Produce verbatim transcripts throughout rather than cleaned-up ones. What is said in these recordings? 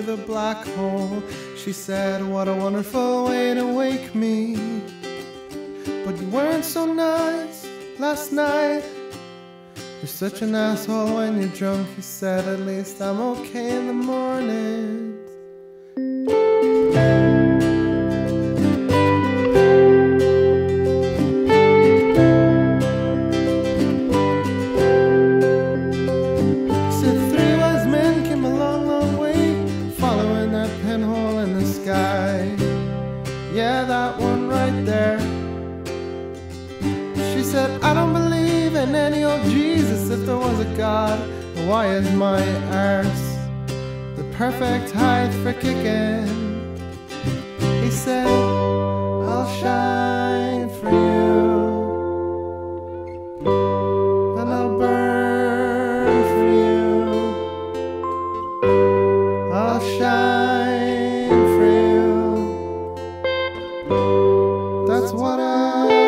the black hole. She said, what a wonderful way to wake me. But you weren't so nice last night. You're such an asshole when you're drunk. He said, at least I'm okay in the morning. Yeah, that one right there. She said, I don't believe in any old Jesus. If there was a God, why is my arse the perfect height for kicking? He said, I'll shine for you, and I'll burn for you. I'll shine for you. That's what I'll do.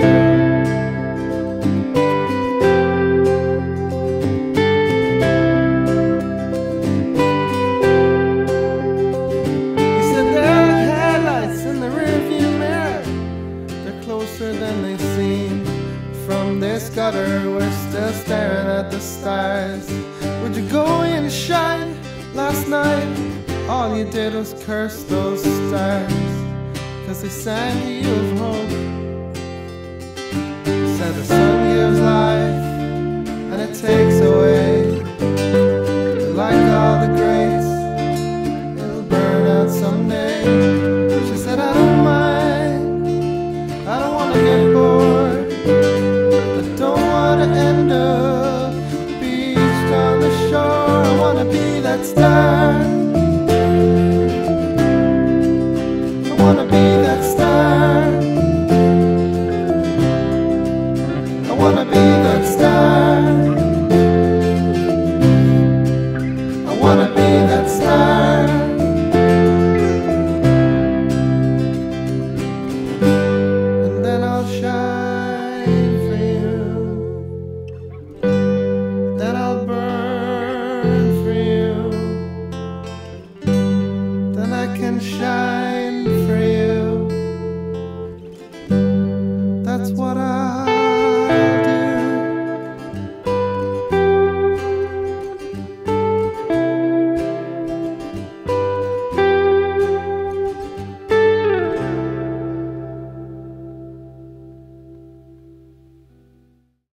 He said there are headlights in the rearview mirror. They're closer than they seem. From this gutter we're still staring at the stars. Would you go in and shine last night? All you did was curse those stars, 'cause they sang you of hope. Said the sun gives life and it takes away. Like all the greats, it'll burn out someday. She said, I don't mind, I don't want to get bored, I don't want to end up beached on the shore. I want to be that star